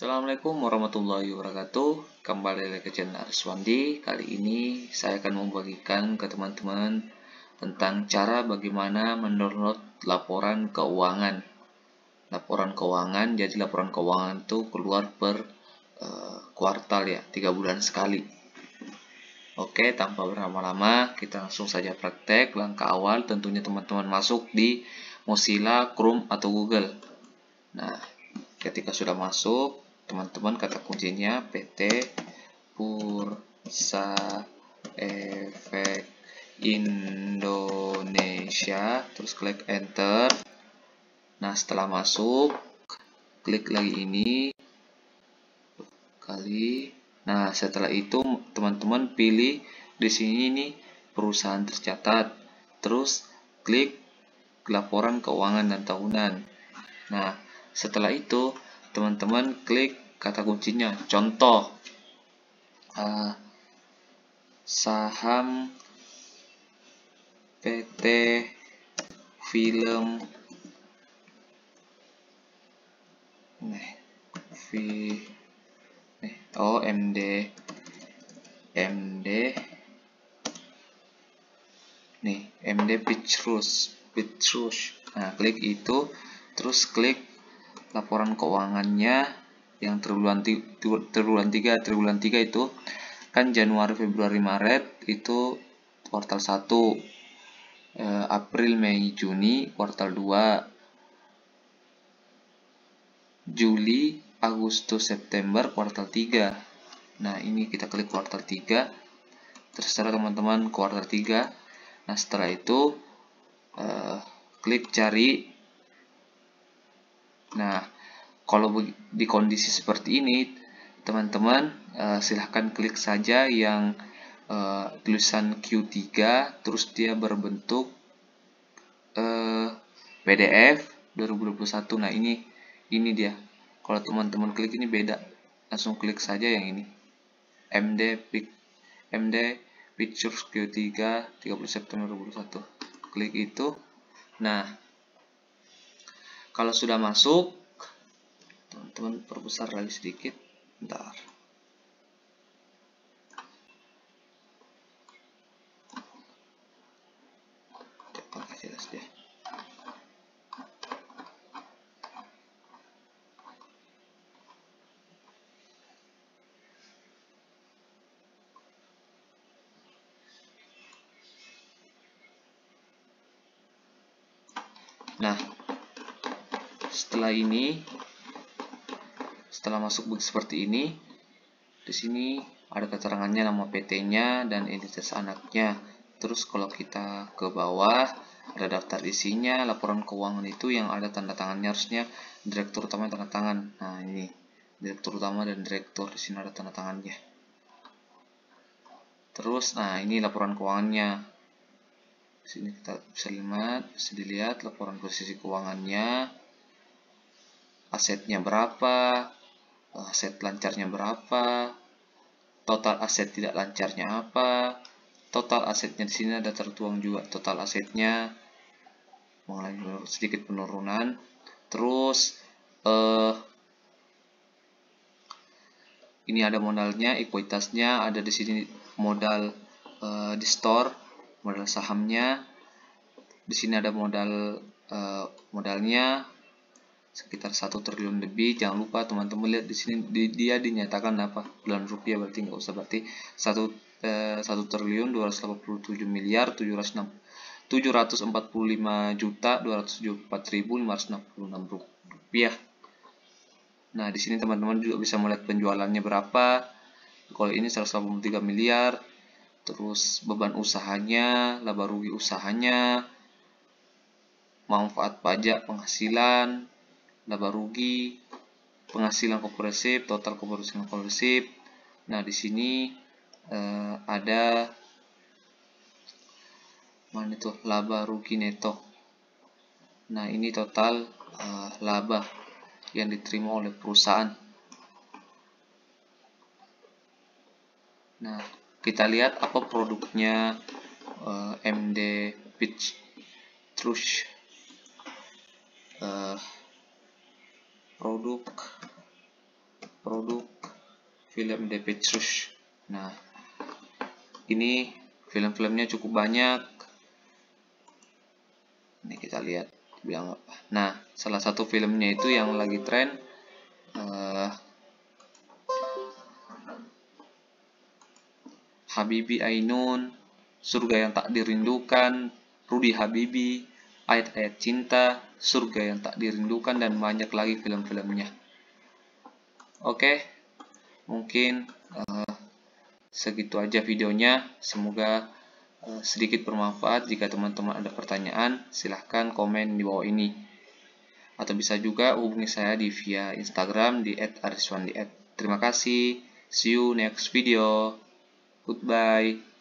Assalamualaikum warahmatullahi wabarakatuh. Kembali lagi ke channel Ariswandi. Kali ini saya akan membagikan ke teman-teman tentang cara bagaimana mendownload laporan keuangan. Jadi laporan keuangan itu keluar per kuartal ya, 3 bulan sekali. Oke, tanpa berlama-lama kita langsung saja praktek. Langkah awal tentunya teman-teman masuk di Mozilla, Chrome atau Google. Nah, ketika sudah masuk, teman-teman kata kuncinya PT Bursa Efek Indonesia, terus klik enter. Nah, setelah masuk, klik lagi ini kali. Nah, setelah itu teman-teman pilih di sini nih perusahaan tercatat, terus klik laporan keuangan dan tahunan. Nah, setelah itu teman-teman klik kata kuncinya contoh saham PT Film MD Pictures. Nah, klik itu, terus klik laporan keuangannya yang triwulan 3 itu kan Januari, Februari, Maret itu kuartal 1, April, Mei, Juni kuartal 2, Juli, Agustus, September kuartal 3. Nah, ini kita klik kuartal 3, terserah teman-teman kuartal 3. Nah, setelah itu klik cari. Nah, kalau di kondisi seperti ini teman-teman silahkan klik saja yang tulisan Q3, terus dia berbentuk PDF 2021. Nah, ini dia. Kalau teman-teman klik ini beda, langsung klik saja yang ini MD Pictures Q3 30 September 2021. Klik itu. Nah, kalau sudah masuk, teman-teman perbesar lagi sedikit, bentar. Cepat jelas deh. Nah, setelah masuk seperti ini, di sini ada keterangannya, nama PT-nya dan identitas anaknya. Terus kalau kita ke bawah ada daftar isinya, laporan keuangan itu yang ada tanda tangannya harusnya direktur utama tanda tangan. Nah, ini direktur utama dan direktur, di sini ada tanda tangannya. Terus, nah ini laporan keuangannya. Di sini kita bisa dilihat laporan posisi keuangannya, asetnya berapa, aset lancarnya berapa, total aset tidak lancarnya apa, total asetnya di sini ada tertuang juga total asetnya, mengalami sedikit penurunan. Terus ini ada modalnya, ekuitasnya ada di sini, modal di store, modal sahamnya. Di sini ada modalnya sekitar 1 triliun lebih. Jangan lupa teman-teman lihat di sini dia dinyatakan apa, bulan rupiah, berarti nggak usah, berarti 1 triliun 287 miliar 745 juta 274.566 rupiah. Nah, di sini teman-teman juga bisa melihat penjualannya berapa. Kalau ini 183 miliar. Terus beban usahanya, laba rugi usahanya, manfaat pajak, penghasilan, laba rugi, penghasilan kompresif, total penghasilan kompresif. Nah, di sini ada mana itu, laba rugi neto. Nah, ini total laba yang diterima oleh perusahaan. Nah, kita lihat apa produknya MD Pictures. Produk produk film The Petrus. Nah, ini film-filmnya cukup banyak. Ini kita lihat bilang apa. Nah, salah satu filmnya itu yang lagi tren Habibi Ainun, Surga yang Tak Dirindukan, Rudy Habibi, Ayat-Ayat Cinta, Surga yang Tak Dirindukan, dan banyak lagi film-filmnya. Oke, mungkin segitu aja videonya. Semoga sedikit bermanfaat. Jika teman-teman ada pertanyaan, silahkan komen di bawah ini. Atau bisa juga hubungi saya via Instagram di @ariswandi. Terima kasih. See you next video. Goodbye.